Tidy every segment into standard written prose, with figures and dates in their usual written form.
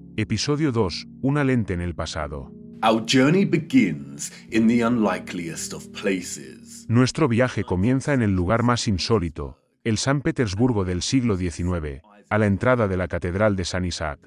Episodio 2. Una lente en el pasado. Our journey begins in the unlikeliest of places. Nuestro viaje comienza en el lugar más insólito, el San Petersburgo del siglo XIX, a la entrada de la Catedral de San Isaac.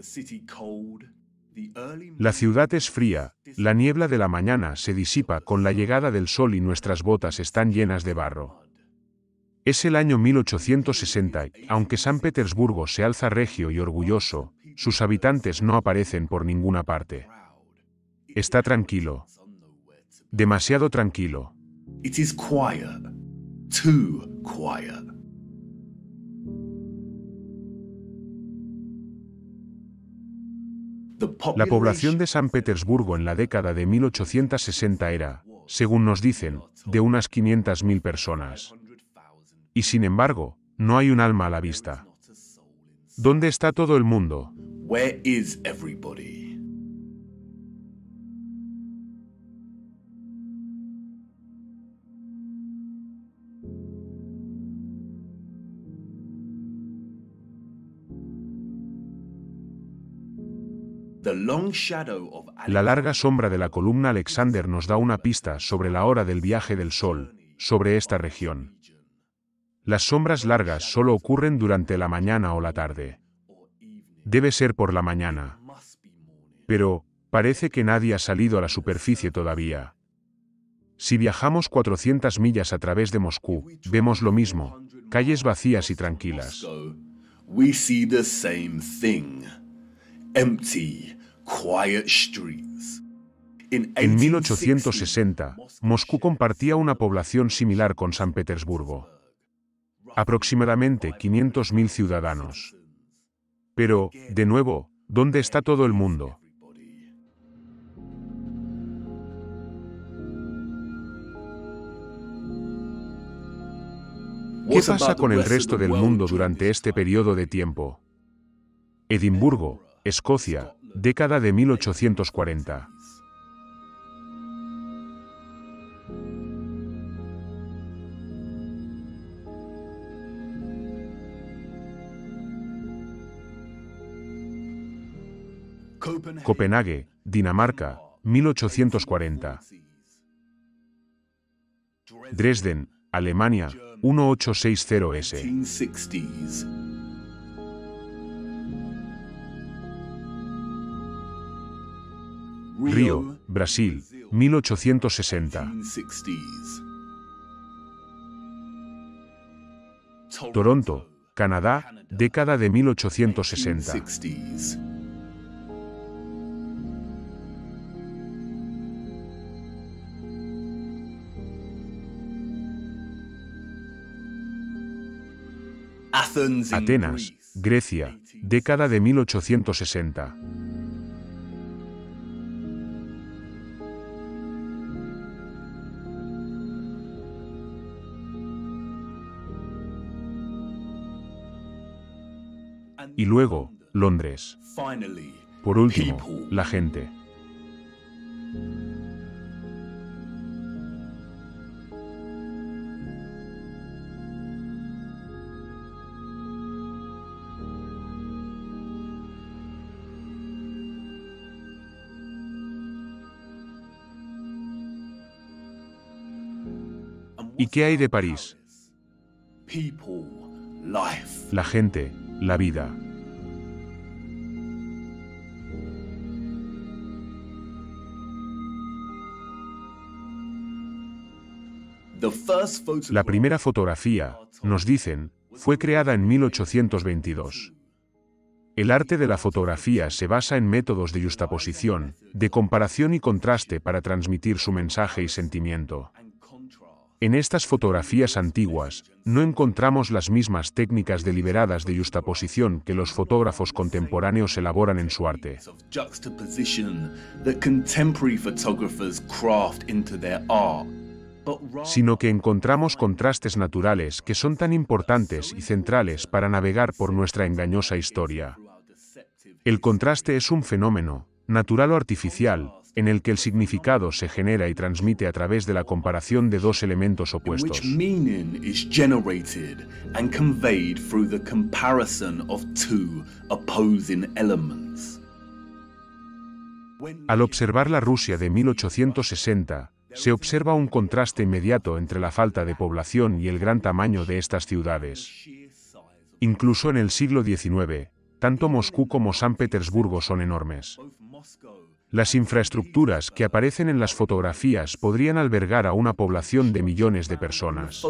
La ciudad es fría, la niebla de la mañana se disipa con la llegada del sol y nuestras botas están llenas de barro. Es el año 1860 y, aunque San Petersburgo se alza regio y orgulloso, sus habitantes no aparecen por ninguna parte. Está tranquilo. Demasiado tranquilo. It is quiet. Too quiet. La población de San Petersburgo en la década de 1860 era, según nos dicen, de unas 500.000 personas. Y sin embargo, no hay un alma a la vista. ¿Dónde está todo el mundo? Where is everybody? The long shadow of La larga sombra de la columna Alexander nos da una pista sobre la hora del viaje del Sol, sobre esta región. Las sombras largas solo ocurren durante la mañana o la tarde. Debe ser por la mañana. Pero, parece que nadie ha salido a la superficie todavía. Si viajamos 400 millas a través de Moscú, vemos lo mismo, calles vacías y tranquilas. We see the same thing. Empty, quiet streets. En 1860, Moscú compartía una población similar con San Petersburgo. Aproximadamente 500.000 ciudadanos. Pero, de nuevo, ¿dónde está todo el mundo? ¿Qué pasa con el resto del mundo durante este periodo de tiempo? Edimburgo, Escocia, década de 1840. Copenhague, Dinamarca, 1840. Dresden, Alemania, 1860s. 1860s. Río, Brasil, 1860. 1860s. Toronto, Canadá, década de 1860. 1860s. Atenas, Grecia, década de 1860. Y luego, Londres. Finally, Por último, people. la gente. ¿Y qué hay de París? People, life. La gente, la vida. The first photograph. La primera fotografía, nos dicen, fue creada en 1822. El arte de la fotografía se basa en métodos de yuxtaposición, de comparación y contraste para transmitir su mensaje y sentimiento. En estas fotografías antiguas, no encontramos las mismas técnicas deliberadas de yuxtaposición que los fotógrafos contemporáneos elaboran en su arte. Of juxtaposition that contemporary photographers craft into their art. Sino que encontramos contrastes naturales que son tan importantes y centrales para navegar por nuestra engañosa historia. El contraste es un fenómeno, natural o artificial, en el que el significado se genera y transmite a través de la comparación de dos elementos opuestos. Which meaning is generated and conveyed through the comparison of two opposing elements. Al observar la Rusia de 1860, se observa un contraste inmediato entre la falta de población y el gran tamaño de estas ciudades. Incluso en el siglo XIX, tanto Moscú como San Petersburgo son enormes. Las infraestructuras que aparecen en las fotografías podrían albergar a una población de millones de personas.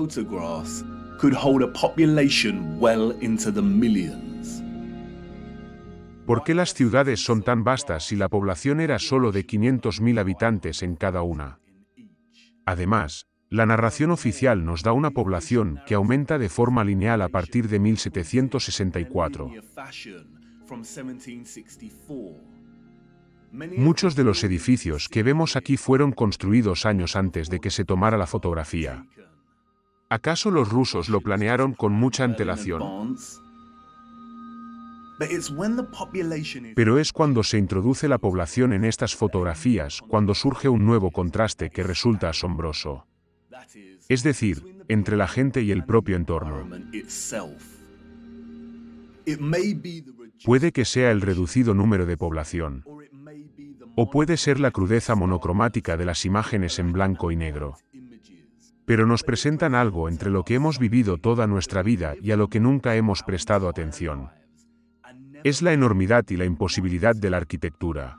¿Por qué las ciudades son tan vastas si la población era solo de 500.000 habitantes en cada una? Además, la narración oficial nos da una población que aumenta de forma lineal a partir de 1764. Muchos de los edificios que vemos aquí fueron construidos años antes de que se tomara la fotografía. ¿Acaso los rusos lo planearon con mucha antelación? Pero es cuando se introduce la población en estas fotografías cuando surge un nuevo contraste que resulta asombroso. Es decir, entre la gente y el propio entorno. Puede que sea el reducido número de población. O puede ser la crudeza monocromática de las imágenes en blanco y negro. Pero nos presentan algo entre lo que hemos vivido toda nuestra vida y a lo que nunca hemos prestado atención. Es la enormidad y la imposibilidad de la arquitectura.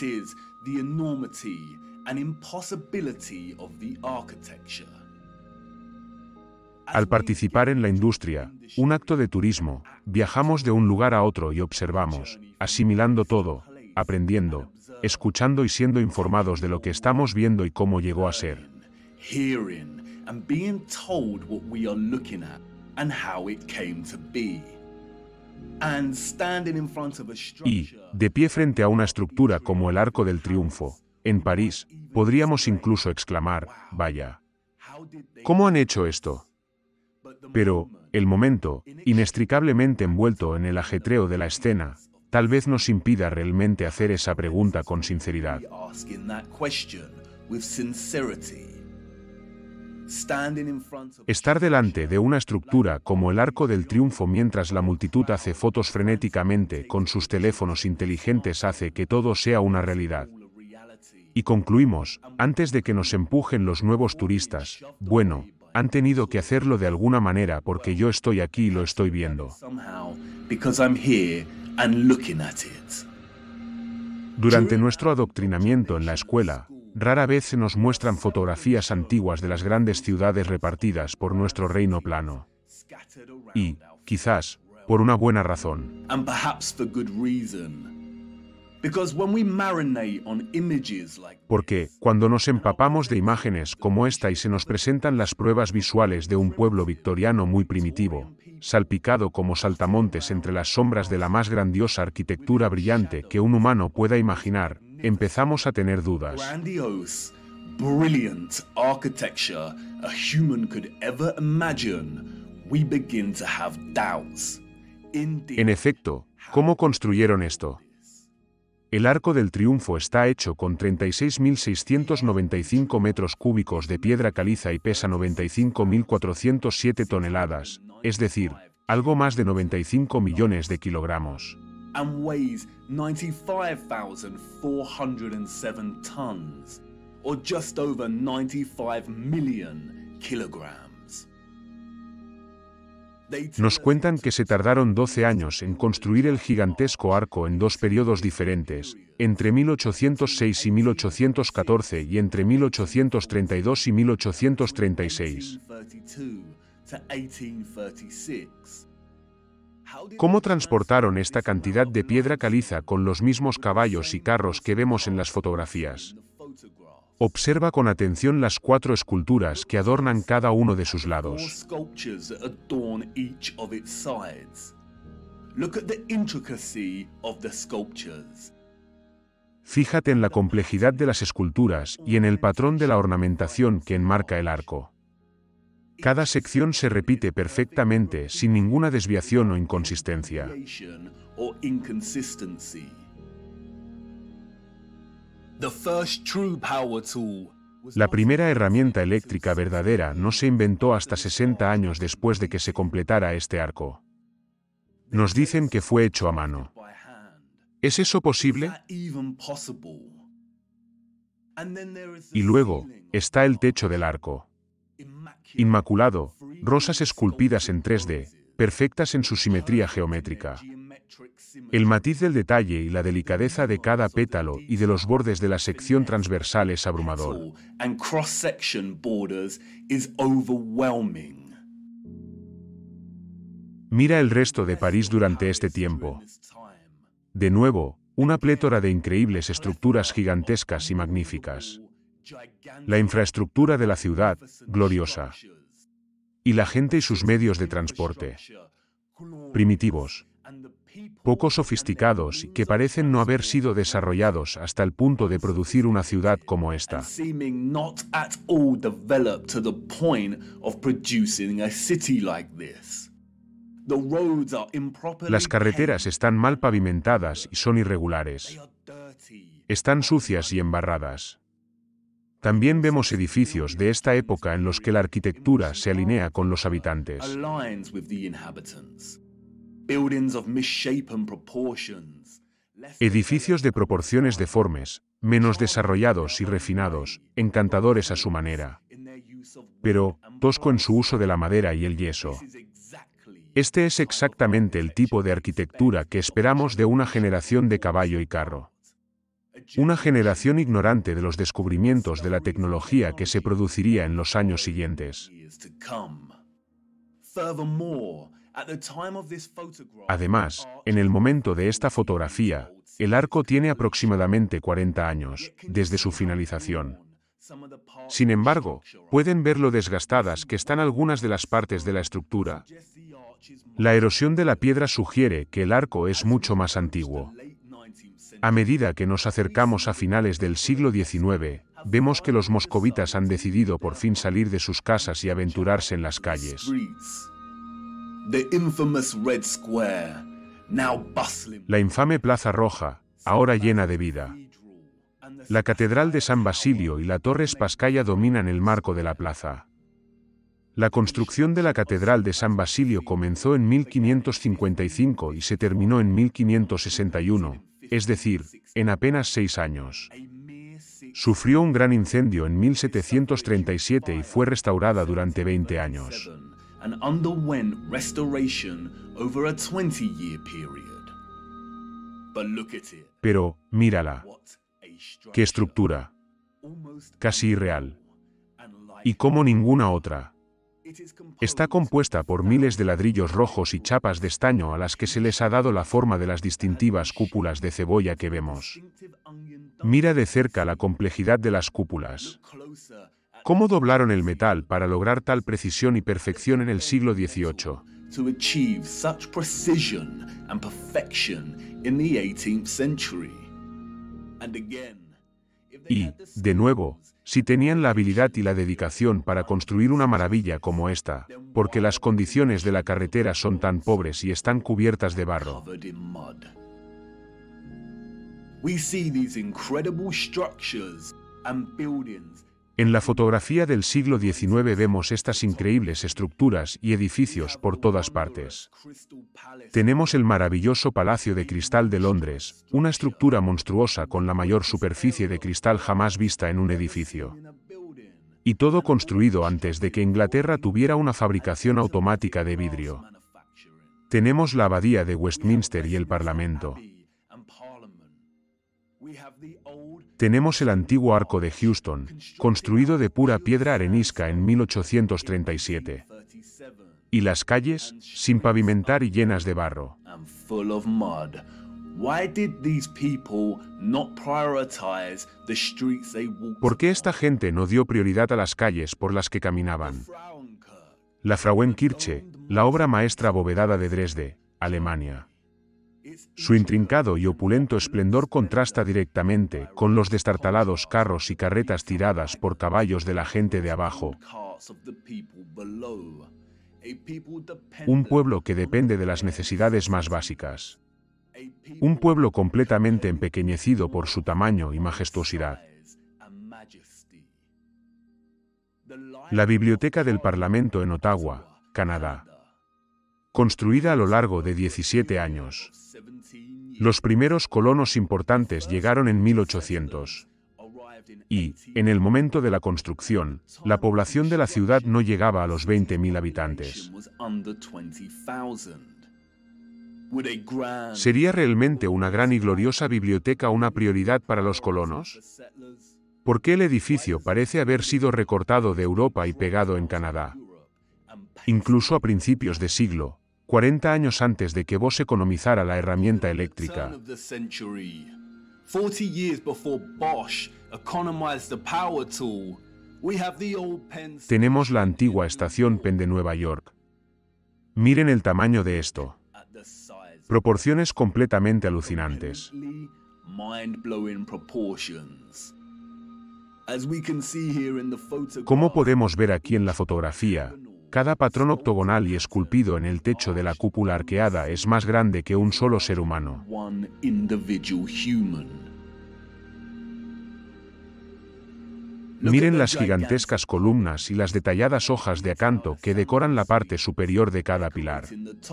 Al participar en la industria, un acto de turismo, viajamos de un lugar a otro y observamos, asimilando todo, aprendiendo, escuchando y siendo informados de lo que estamos viendo y cómo llegó a ser. Y, de pie frente a una estructura como el Arco del Triunfo, en París, podríamos incluso exclamar, vaya, ¿cómo han hecho esto? Pero, el momento, inextricablemente envuelto en el ajetreo de la escena, tal vez nos impida realmente hacer esa pregunta con sinceridad. Estar delante de una estructura como el Arco del Triunfo mientras la multitud hace fotos frenéticamente con sus teléfonos inteligentes hace que todo sea una realidad. Y concluimos, antes de que nos empujen los nuevos turistas, bueno, han tenido que hacerlo de alguna manera porque yo estoy aquí y lo estoy viendo. Durante nuestro adoctrinamiento en la escuela, rara vez se nos muestran fotografías antiguas de las grandes ciudades repartidas por nuestro reino plano. Y, quizás, por una buena razón. Porque, cuando nos empapamos de imágenes como esta y se nos presentan las pruebas visuales de un pueblo victoriano muy primitivo, salpicado como saltamontes entre las sombras de la más grandiosa arquitectura brillante que un humano pueda imaginar, empezamos a tener dudas. En efecto, ¿cómo construyeron esto? El Arco del Triunfo está hecho con 36.695 metros cúbicos de piedra caliza y pesa 95.407 toneladas, es decir, algo más de 95 millones de kilogramos. And weighs 95,407 tons, or just over 95 million kilograms. Nos cuentan que se tardaron 12 años en construir el gigantesco arco en dos periodos diferentes, entre 1806 y 1814 y entre 1832 y 1836. ¿Cómo transportaron esta cantidad de piedra caliza con los mismos caballos y carros que vemos en las fotografías? Observa con atención las 4 esculturas que adornan cada uno de sus lados. Fíjate en la complejidad de las esculturas y en el patrón de la ornamentación que enmarca el arco. Cada sección se repite perfectamente sin ninguna desviación o inconsistencia. La primera herramienta eléctrica verdadera no se inventó hasta 60 años después de que se completara este arco. Nos dicen que fue hecho a mano. ¿Es eso posible? Y luego, está el techo del arco. Inmaculado, rosas esculpidas en 3D, perfectas en su simetría geométrica. El matiz del detalle y la delicadeza de cada pétalo y de los bordes de la sección transversal es abrumador. Mira el resto de París durante este tiempo. De nuevo, una plétora de increíbles estructuras gigantescas y magníficas. La infraestructura de la ciudad, gloriosa. Y la gente y sus medios de transporte. Primitivos. Poco sofisticados y que parecen no haber sido desarrollados hasta el punto de producir una ciudad como esta. Las carreteras están mal pavimentadas y son irregulares. Están sucias y embarradas. También vemos edificios de esta época en los que la arquitectura se alinea con los habitantes. Edificios de proporciones deformes, menos desarrollados y refinados, encantadores a su manera. Pero, tosco en su uso de la madera y el yeso. Este es exactamente el tipo de arquitectura que esperamos de una generación de caballo y carro. Una generación ignorante de los descubrimientos de la tecnología que se produciría en los años siguientes. Además, en el momento de esta fotografía, el arco tiene aproximadamente 40 años, desde su finalización. Sin embargo, pueden ver lo desgastadas que están algunas de las partes de la estructura. La erosión de la piedra sugiere que el arco es mucho más antiguo. A medida que nos acercamos a finales del siglo XIX, vemos que los moscovitas han decidido por fin salir de sus casas y aventurarse en las calles. La infame Plaza Roja, ahora llena de vida. La Catedral de San Basilio y la Torre Spasskaya dominan el marco de la plaza. La construcción de la Catedral de San Basilio comenzó en 1555 y se terminó en 1561, es decir, en apenas 6 años. Sufrió un gran incendio en 1737 y fue restaurada durante 20 años. Pero, mírala. ¡Qué estructura! Casi irreal. Y como ninguna otra. Está compuesta por miles de ladrillos rojos y chapas de estaño a las que se les ha dado la forma de las distintivas cúpulas de cebolla que vemos. Mira de cerca la complejidad de las cúpulas. ¿Cómo doblaron el metal para lograr tal precisión y perfección en el siglo XVIII? Y, de nuevo, si tenían la habilidad y la dedicación para construir una maravilla como esta, porque las condiciones de la carretera son tan pobres y están cubiertas de barro. En la fotografía del siglo XIX vemos estas increíbles estructuras y edificios por todas partes. Tenemos el maravilloso Palacio de Cristal de Londres, una estructura monstruosa con la mayor superficie de cristal jamás vista en un edificio. Y todo construido antes de que Inglaterra tuviera una fabricación automática de vidrio. Tenemos la Abadía de Westminster y el Parlamento. Tenemos el antiguo Arco de Houston, construido de pura piedra arenisca en 1837. Y las calles, sin pavimentar y llenas de barro. ¿Por qué esta gente no dio prioridad a las calles por las que caminaban? La Frauenkirche, la obra maestra abovedada de Dresde, Alemania. Su intrincado y opulento esplendor contrasta directamente con los destartalados carros y carretas tiradas por caballos de la gente de abajo. Un pueblo que depende de las necesidades más básicas. Un pueblo completamente empequeñecido por su tamaño y majestuosidad. La Biblioteca del Parlamento en Ottawa, Canadá. Construida a lo largo de 17 años. Los primeros colonos importantes llegaron en 1800. y, en el momento de la construcción, la población de la ciudad no llegaba a los 20.000 habitantes. ¿Sería realmente una gran y gloriosa biblioteca una prioridad para los colonos? ¿Por qué el edificio parece haber sido recortado de Europa y pegado en Canadá? Incluso a principios de siglo, 40 años antes de que Bosch economizara la herramienta eléctrica. Tenemos la antigua estación Penn de Nueva York. Miren el tamaño de esto. Proporciones completamente alucinantes. Como podemos ver aquí en la fotografía, cada patrón octogonal y esculpido en el techo de la cúpula arqueada es más grande que un solo ser humano. Miren las gigantescas columnas y las detalladas hojas de acanto que decoran la parte superior de cada pilar.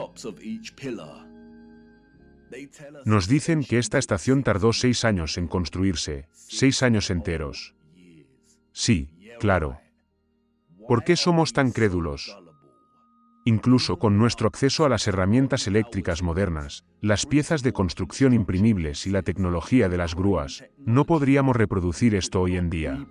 Nos dicen que esta estación tardó 6 años en construirse, 6 años enteros. Sí, claro. ¿Por qué somos tan crédulos? Incluso con nuestro acceso a las herramientas eléctricas modernas, las piezas de construcción imprimibles y la tecnología de las grúas, no podríamos reproducir esto hoy en día.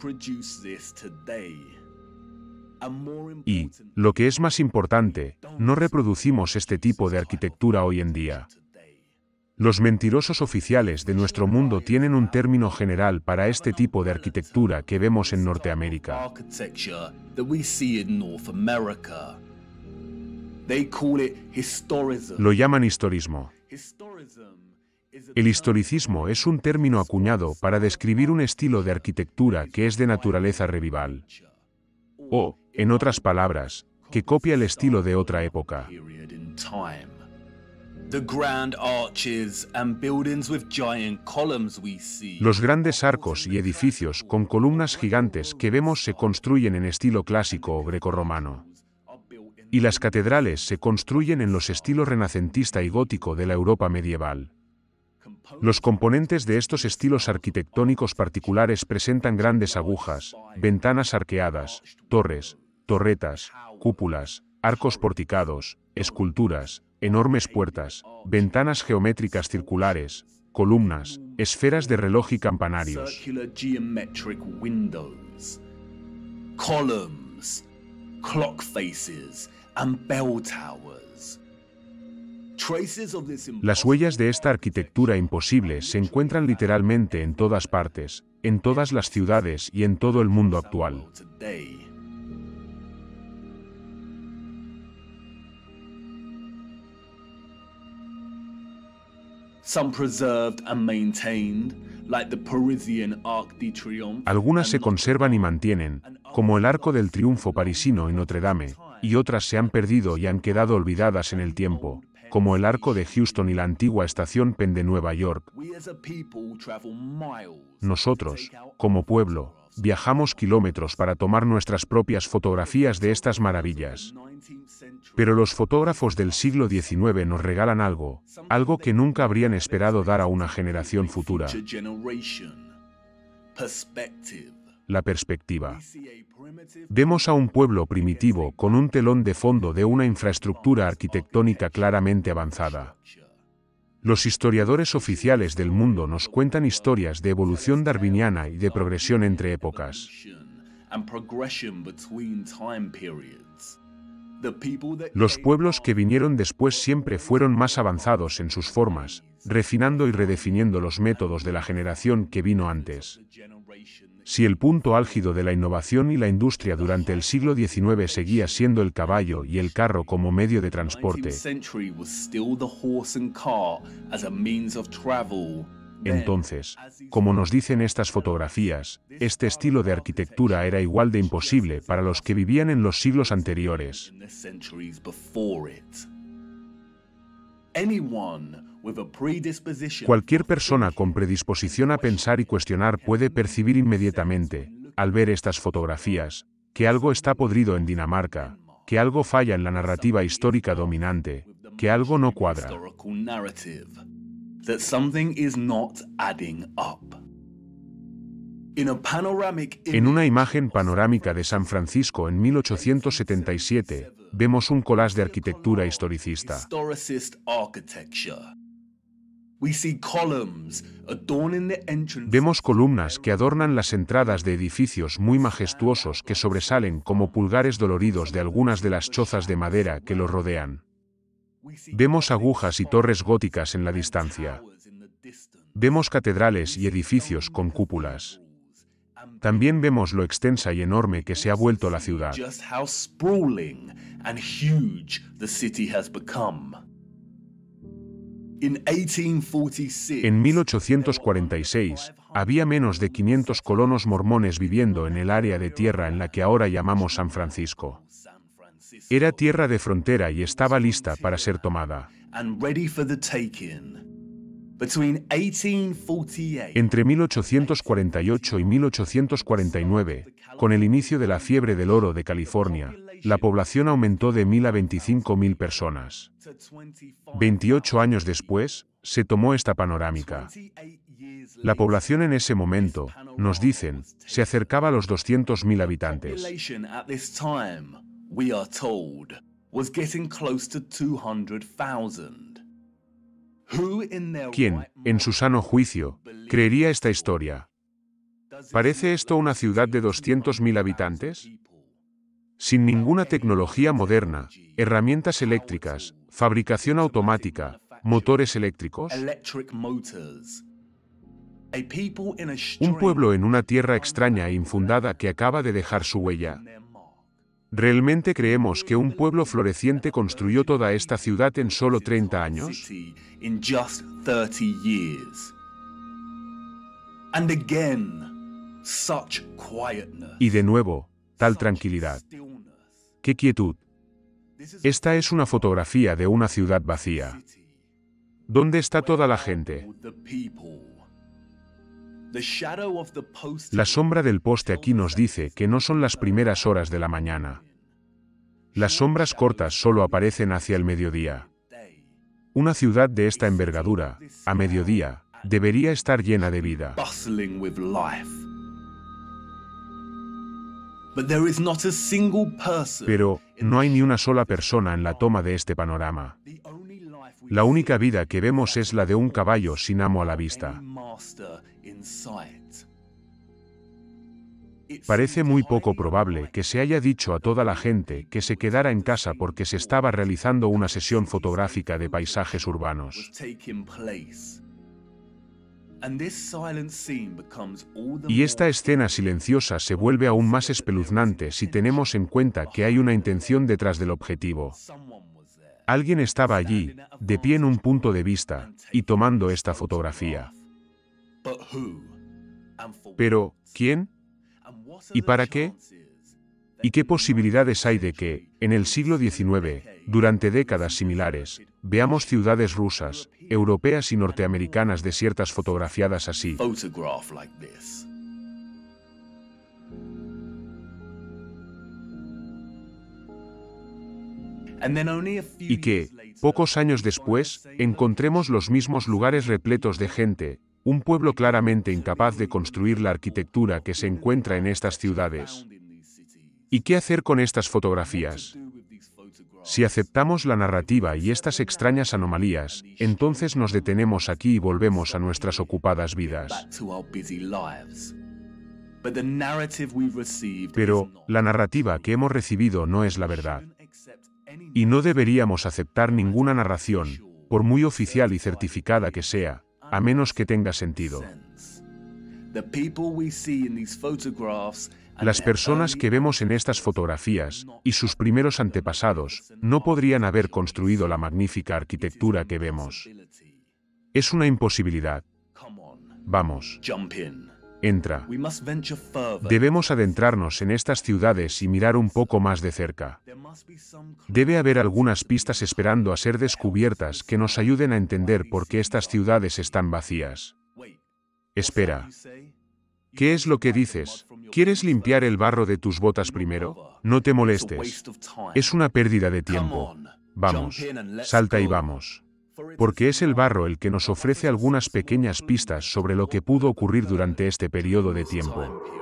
Y, lo que es más importante, no reproducimos este tipo de arquitectura hoy en día. Los mentirosos oficiales de nuestro mundo tienen un término general para este tipo de arquitectura que vemos en Norteamérica. Lo llaman historismo. El historicismo es un término acuñado para describir un estilo de arquitectura que es de naturaleza revival. O, en otras palabras, que copia el estilo de otra época. Los grandes arcos y edificios con columnas gigantes que vemos se construyen en estilo clásico o grecorromano. Y las catedrales se construyen en los estilos renacentista y gótico de la Europa medieval. Los componentes de estos estilos arquitectónicos particulares presentan grandes agujas, ventanas arqueadas, torres, torretas, cúpulas, arcos porticados, esculturas, enormes puertas, ventanas geométricas circulares, columnas, esferas de reloj y campanarios. Las huellas de esta arquitectura imposible se encuentran literalmente en todas partes, en todas las ciudades y en todo el mundo actual. Algunas se conservan y mantienen, como el Arco del Triunfo parisino en Notre Dame, y otras se han perdido y han quedado olvidadas en el tiempo, como el Arco de Houston y la antigua estación Penn de Nueva York. Nosotros, como pueblo, viajamos kilómetros para tomar nuestras propias fotografías de estas maravillas. Pero los fotógrafos del siglo XIX nos regalan algo que nunca habrían esperado dar a una generación futura. La perspectiva. Vemos a un pueblo primitivo con un telón de fondo de una infraestructura arquitectónica claramente avanzada. Los historiadores oficiales del mundo nos cuentan historias de evolución darwiniana y de progresión entre épocas. Los pueblos que vinieron después siempre fueron más avanzados en sus formas, refinando y redefiniendo los métodos de la generación que vino antes. Si el punto álgido de la innovación y la industria durante el siglo XIX seguía siendo el caballo y el carro como medio de transporte, entonces, como nos dicen estas fotografías, este estilo de arquitectura era igual de imposible para los que vivían en los siglos anteriores. Cualquier persona con predisposición a pensar y cuestionar puede percibir inmediatamente, al ver estas fotografías, que algo está podrido en Dinamarca, que algo falla en la narrativa histórica dominante, que algo no cuadra. En una imagen panorámica de San Francisco en 1877, vemos un collage de arquitectura historicista. Vemos columnas que adornan las entradas de edificios muy majestuosos que sobresalen como pulgares doloridos de algunas de las chozas de madera que los rodean. Vemos agujas y torres góticas en la distancia. Vemos catedrales y edificios con cúpulas. También vemos lo extensa y enorme que se ha vuelto la ciudad. En 1846, había menos de 500 colonos mormones viviendo en el área de tierra en la que ahora llamamos San Francisco. Era tierra de frontera y estaba lista para ser tomada. Entre 1848 y 1849, con el inicio de la fiebre del oro de California, la población aumentó de 1.000 a 25.000 personas. 28 años después, se tomó esta panorámica. La población en ese momento, nos dicen, se acercaba a los 200.000 habitantes. ¿Quién, en su sano juicio, creería esta historia? ¿Parece esto una ciudad de 200.000 habitantes? Sin ninguna tecnología moderna, herramientas eléctricas, fabricación automática, motores eléctricos. Un pueblo en una tierra extraña e infundada que acaba de dejar su huella. ¿Realmente creemos que un pueblo floreciente construyó toda esta ciudad en solo 30 años? Y de nuevo, tal tranquilidad. ¡Qué quietud! Esta es una fotografía de una ciudad vacía. ¿Dónde está toda la gente? La sombra del poste aquí nos dice que no son las primeras horas de la mañana. Las sombras cortas solo aparecen hacia el mediodía. Una ciudad de esta envergadura, a mediodía, debería estar llena de vida. Pero no hay ni una sola persona en la toma de este panorama. La única vida que vemos es la de un caballo sin amo a la vista. Parece muy poco probable que se haya dicho a toda la gente que se quedara en casa porque se estaba realizando una sesión fotográfica de paisajes urbanos. Y esta escena silenciosa se vuelve aún más espeluznante si tenemos en cuenta que hay una intención detrás del objetivo. Alguien estaba allí, de pie en un punto de vista, y tomando esta fotografía. Pero, ¿quién? ¿Y para qué? ¿Y qué posibilidades hay de que, en el siglo XIX, durante décadas similares, veamos ciudades rusas, europeas y norteamericanas desiertas fotografiadas así? Y que, pocos años después, encontremos los mismos lugares repletos de gente, un pueblo claramente incapaz de construir la arquitectura que se encuentra en estas ciudades. ¿Y qué hacer con estas fotografías? Si aceptamos la narrativa y estas extrañas anomalías, entonces nos detenemos aquí y volvemos a nuestras ocupadas vidas. Pero, la narrativa que hemos recibido no es la verdad. Y no deberíamos aceptar ninguna narración, por muy oficial y certificada que sea, a menos que tenga sentido. Las personas que vemos en estas fotografías, y sus primeros antepasados, no podrían haber construido la magnífica arquitectura que vemos. Es una imposibilidad. Vamos. Entra. Debemos adentrarnos en estas ciudades y mirar un poco más de cerca. Debe haber algunas pistas esperando a ser descubiertas que nos ayuden a entender por qué estas ciudades están vacías. Espera. ¿Qué es lo que dices? ¿Quieres limpiar el barro de tus botas primero? No te molestes. Es una pérdida de tiempo. Vamos. Salta y vamos. porque es el barro el que nos ofrece algunas pequeñas pistas sobre lo que pudo ocurrir durante este periodo de tiempo.